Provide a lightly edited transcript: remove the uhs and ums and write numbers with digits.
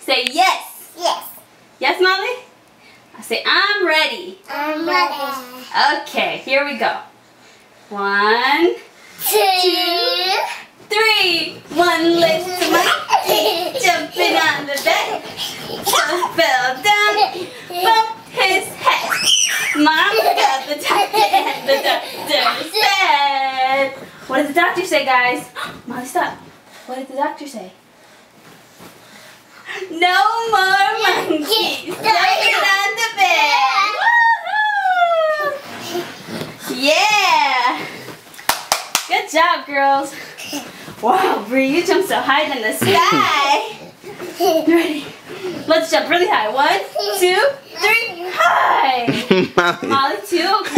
Say yes. Yes. Yes, Molly? I say I'm ready. I'm ready. Okay, here we go. 1, 2, 3. One lift to monkey, jumping on the bed. Fell down, bumped his head. Mom got the doctor and the doctor said. What did the doctor say, guys? Molly, stop. What did the doctor say? No more monkeys jumping on the bed. Woohoo! Yeah! Good job, girls. Wow, Bree, you jumped so high in the sky. Ready? Let's jump really high. 1, 2, 3, high. Molly, 2.